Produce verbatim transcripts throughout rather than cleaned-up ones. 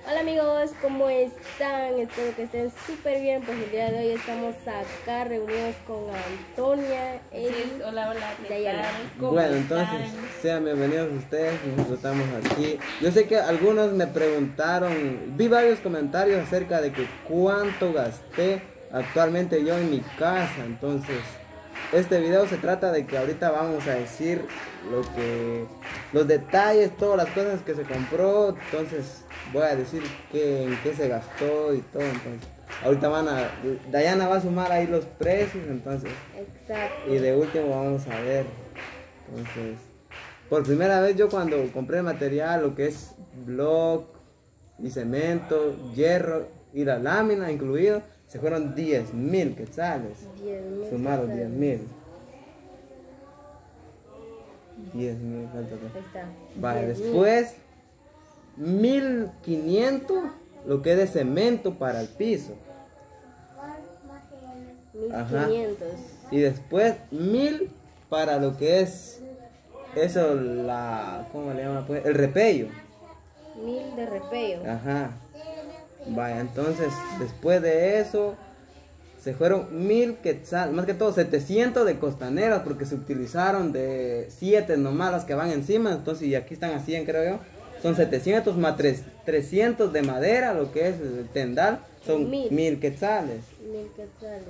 Hola amigos, ¿cómo están? Espero que estén súper bien. Pues el día de hoy estamos acá reunidos con Antonia, Eli. Sí, hola, hola, ¿qué Dayana. tal? Bueno, entonces, sean bienvenidos ustedes, nosotros estamos aquí. Yo sé que algunos me preguntaron, vi varios comentarios acerca de que cuánto gasté actualmente yo en mi casa. Entonces, este video se trata de que ahorita vamos a decir lo que, los detalles, todas las cosas que se compró. Entonces, voy a decir que, en qué se gastó y todo. Entonces, ahorita van a, Dayana va a sumar ahí los precios, entonces. Exacto. Y de último vamos a ver. Entonces, por primera vez yo cuando compré material, lo que es block y cemento, hierro y la lámina incluido, se fueron diez mil quetzales. diez mil Sumaron diez mil. quetzales. diez mil, falta Ahí acá. está. Vale, diez mil. después mil quinientos lo que es de cemento para el piso. Ajá. mil quinientos. Y después mil para lo que es eso, la, ¿cómo le llaman? Pues el repello. mil de repello. Ajá. Vaya, entonces después de eso se fueron mil quetzales, más que todo setecientos de costaneras, porque se utilizaron de siete nomás las que van encima. Entonces, y aquí están a cien, creo yo. Son setecientos más tres, trescientos de madera, lo que es el tendal, son Mil. mil quetzales. mil quetzales.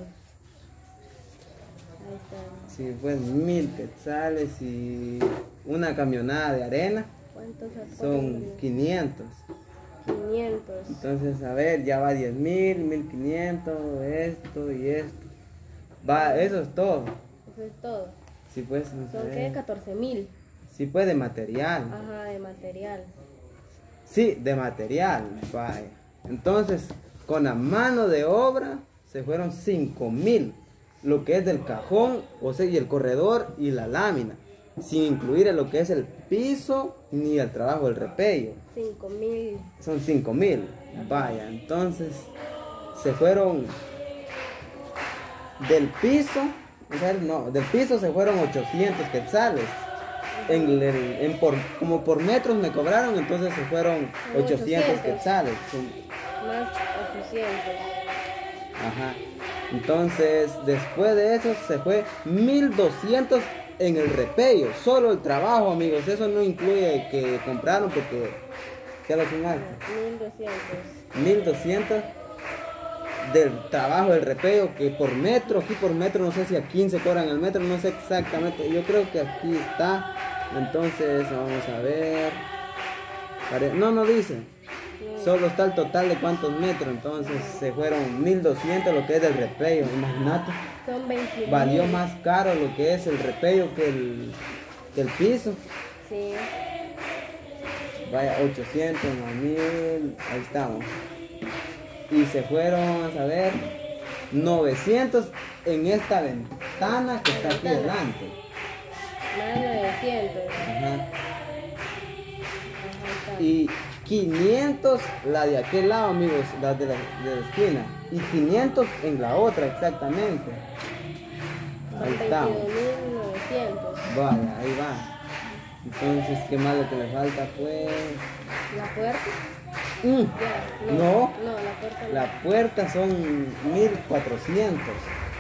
Ahí está. Sí, pues mil quetzales y una camionada de arena ¿Cuántos aportes? son quinientos. quinientos. Entonces, a ver, ya va diez mil, mil quinientos, esto y esto. Va, eso es todo. Eso es todo. Sí, pues, no Son sé. que catorce mil. Sí, pues, de material. Ajá, de material. Sí, de material. Vaya. Entonces, con la mano de obra se fueron cinco mil. Lo que es del cajón, o sea, y el corredor y la lámina. Sin incluir lo que es el piso ni el trabajo del repello. cinco mil. Son cinco mil. Vaya, entonces se fueron del piso, o sea, no, del piso se fueron ochocientos quetzales. En, el- en por, como por metros me cobraron, entonces se fueron ochocientos ochocientos. quetzales. Son- Más ochocientos. Ajá. Entonces, después de eso se fue mil doscientos en el repello. Solo el trabajo, amigos. Eso no incluye que compraron porque ya lo sumaron. mil doscientos. mil doscientos del trabajo del repello, que por metro, aquí por metro, no sé si a quince cobran el metro, no sé exactamente. Yo creo que aquí está. Entonces, vamos a ver. Pare- No, no dice. Solo está el total de cuántos metros. Entonces se fueron mil doscientos lo que es del repello. Imagínate. Son veintiún. Valió más caro lo que es el repello que el, que el piso. Sí. Vaya, ochocientos más mil. Ahí estamos. Y se fueron, vamos a ver, novecientos en esta ventana que está aquí Ventana. delante. Más novecientos. Ajá. Ajá, está. Y quinientos la de aquel lado, amigos, la de la, de la esquina. Y quinientos en la otra, exactamente. Ahí Son estamos. veintidós mil novecientos. Vaya, ahí va. Entonces, ¿qué más lo que me falta? Pues... ¿La puerta? Mm, Ya. No. No, la puerta no. la puerta son mil cuatrocientos.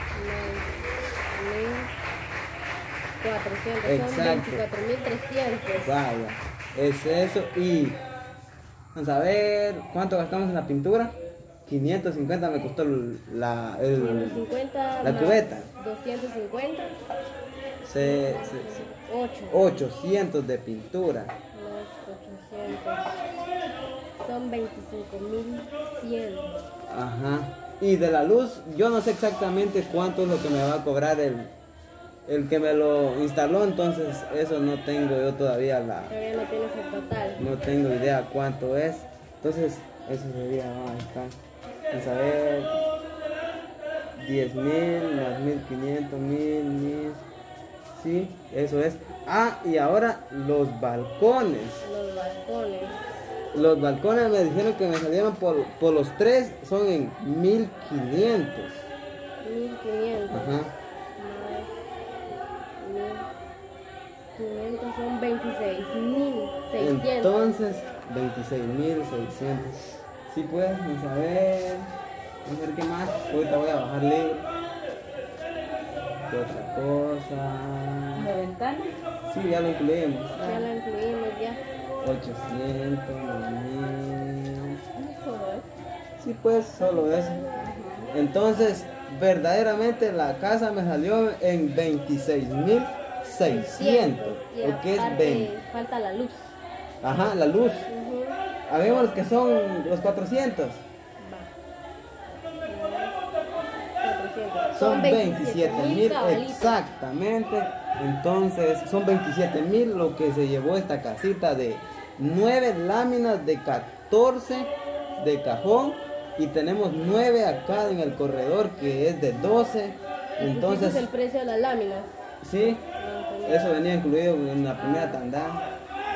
mil cuatrocientos. Son Exacto. veinticuatro mil trescientos. Vaya, es eso. Y vamos a ver cuánto gastamos en la pintura. quinientos cincuenta me costó la, el, ciento cincuenta la más cubeta. doscientos cincuenta. Se, se- se- ocho. ochocientos de pintura. Más ochocientos. Son veinticinco mil cien. Ajá. Y de la luz, yo no sé exactamente cuánto es lo que me va a cobrar el, el que me lo instaló. Entonces, eso no tengo yo todavía la. Todavía no tienes el total. No tengo idea cuánto es. Entonces, eso sería, ah, ahí está. Vamos a ver. diez mil más mil quinientos, mil, mil. Sí, eso es. Ah, y ahora los balcones. Los balcones. Los balcones me dijeron que me salieron por, por los tres, son en mil quinientos. mil quinientos. Ajá. Más mil quinientos son veintiséis mil seiscientos. Entonces, veintiséis mil seiscientos. Sí, pues, vamos a ver. Vamos a ver qué más. Ahorita voy a bajar libro. ¿Qué otra cosa? ¿La ventana? Sí, ya lo incluimos. Ya lo incluimos ya. ochocientos, mil. Eso, ¿eh? Sí, pues, solo eso. Entonces, verdaderamente la casa me salió en veintiséis mil seiscientos. Y Lo que es aparte, veinte. falta la luz. Ajá, la luz. Ujú. Habemos los que son los cuatrocientos. cuatrocientos. Son veintisiete mil cabalitos. exactamente. Entonces, son veintisiete mil lo que se llevó esta casita de nueve láminas de catorce de cajón. Y tenemos nueve acá en el corredor que es de doce. Entonces Entonces, el precio de las láminas. sí, Ah, entendí. eso venía incluido en la primera tanda. Ah,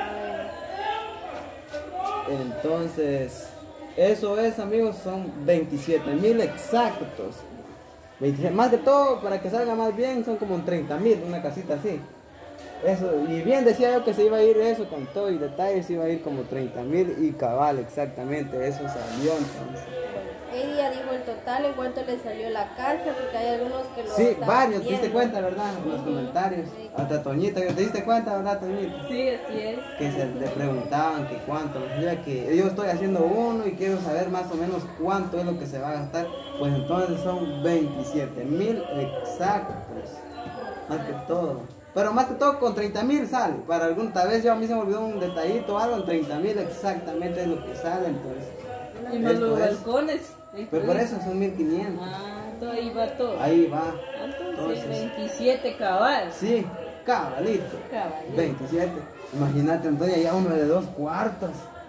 Entonces, eso es, amigos, son veintisiete mil exactos. veinte más de todo, para que salga más bien, son como treinta mil, una casita así. Eso, y bien decía yo que se iba a ir eso con todo y detalles, iba a ir como treinta mil y cabal, exactamente, eso salió entonces. ella dijo el total en cuanto le salió la casa, porque hay algunos que lo Sí, están varios, ¿te diste pidiendo. cuenta, verdad? En los comentarios. Sí. Hasta Toñita, ¿te diste cuenta, verdad, Toñita? Sí, así es. Que se le preguntaban que cuánto, ya que yo estoy haciendo uno y quiero saber más o menos cuánto es lo que se va a gastar, pues entonces son veintisiete mil exactos, más que todo, pero más que todo con treinta mil sale, para algún, tal vez yo a mí se me olvidó un detallito o algo, en treinta mil exactamente es lo que sale, entonces, Y más esto los es. balcones. Pero por eso son mil quinientos, Ah, todo ahí va todo. ahí va, Entonces, entonces, veintisiete cabal. sí, cabalito, Cabalito. veintisiete, imagínate, entonces ya uno de dos cuartos.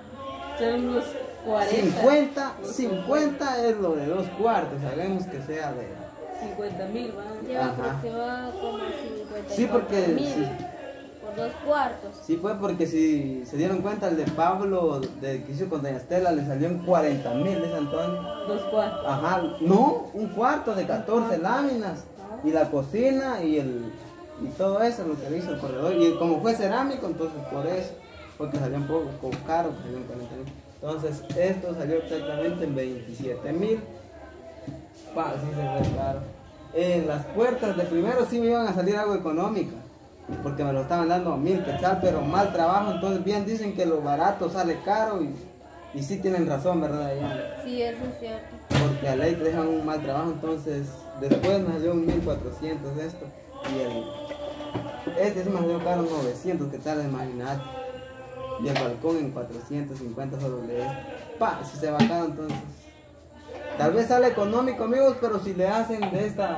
Son unos cuarenta. cincuenta, Los cincuenta es lo de dos cuartos, sabemos que sea de... cincuenta mil van. Lleva Ajá. aproximadamente como cincuenta y Sí, porque... cuatro mil Sí, por dos cuartos. sí, pues porque si se dieron cuenta, el de Pablo, de que hizo con Doña Estela, le salió en cuarenta mil, dice Antonio. Dos cuartos. Ajá, no, un cuarto de catorce láminas, y la cocina y el... Y todo eso, lo que le hizo el corredor, y como fue cerámico, entonces por eso, porque salió un poco caro, pues salió en cuarenta mil. Entonces, esto salió exactamente en veintisiete mil. Pa, sí se fue caro. En las puertas de primero sí me iban a salir algo económica, porque me lo estaban dando a mil quetzal, pero mal trabajo, entonces bien dicen que lo barato sale caro y, y sí tienen razón, ¿verdad? Ya? Sí, eso es cierto. Porque a ley te dejan un mal trabajo, entonces después me salió un mil cuatrocientos esto, y el, este sí me salió caro novecientos quetzales, imagínate. Y el balcón en cuatrocientos cincuenta solo de este. Pa, si se va caro entonces. Tal vez sale económico, amigos, pero si le hacen de esta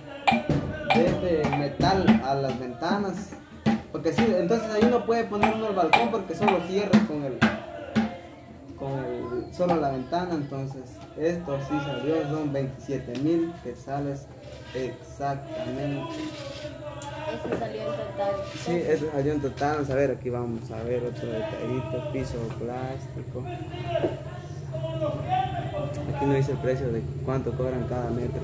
de este metal a las ventanas. Porque sí, entonces ahí no puede poner uno el balcón porque solo cierra con el con el solo la ventana, entonces esto sí salió, son veintisiete mil quetzales exactamente. Eso salió en total. Sí, eso salió en total. Vamos a ver, aquí vamos a ver otro detallito, piso plástico. Aquí no dice el precio de cuánto cobran cada metro.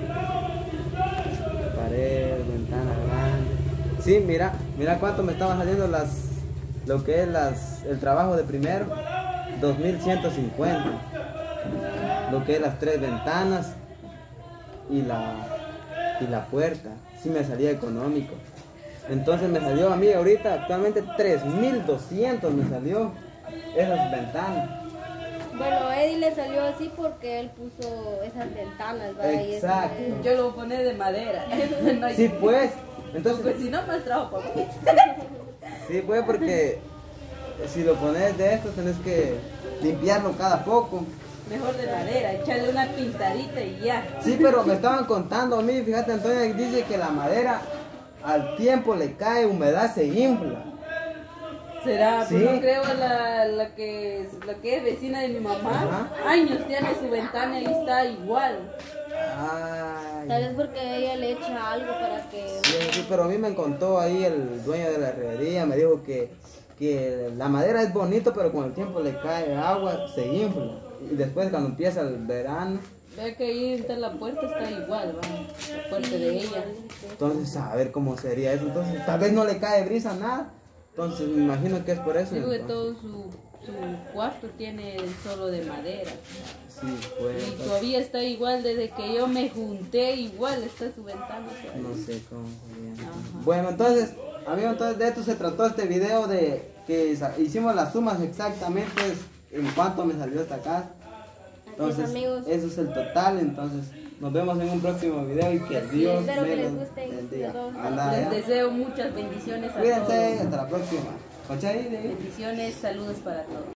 Pared, ventana grande. Sí, mira, mira cuánto me estaban saliendo las, lo que es las, el trabajo de primero, dos mil ciento cincuenta. Lo que es las tres ventanas y la, y la puerta. Sí me salía económico. Entonces me salió a mí ahorita actualmente tres mil doscientos me salió esas ventanas. Bueno, a Eddie le salió así porque él puso esas ventanas, ¿verdad? Y eso- Exacto. Yo lo voy a poner de madera. No hay- Sí, pues. Porque Entonces, si no, más trabajo para mí. sí, pues, porque si lo pones de esto tenés que limpiarlo cada poco. Mejor de madera, echarle una pintadita y ya. Sí, pero me estaban contando a mí, fíjate, Antonio, dice que la madera al tiempo le cae humedad, se infla. Será, Sí. pues no creo la, la, que, la que es vecina de mi mamá. Ajá. Años tiene su ventana y está igual. Tal Ay. vez porque ella le echa algo para que... Sí, sí, pero a mí me contó ahí el dueño de la herrería, me dijo que, que la madera es bonito, pero con el tiempo le cae agua, se infla. Y después cuando empieza el verano, Ve que ahí entre la puerta está igual, va. La puerta de ella. entonces a ver cómo sería eso. Entonces tal vez no le cae brisa, nada. Entonces me imagino que es por eso. Digo que entonces. todo su su cuarto tiene solo de madera. Sí, pues. Y todavía está igual desde que yo me junté, igual está su ventana. No sé cómo sería. Ajá. Bueno, entonces, amigos, entonces de esto se trató este video de que sa- hicimos las sumas exactamente en cuánto me salió esta casa. Entonces, amigos. eso es el total. Entonces, nos vemos en un próximo video y que Así Dios espero me que les los guste y bendiga. nos vemos. Anda, Les ya. deseo muchas bendiciones a Cuídense, todos. hasta la próxima. ¿Cachai? Bendiciones, saludos para todos.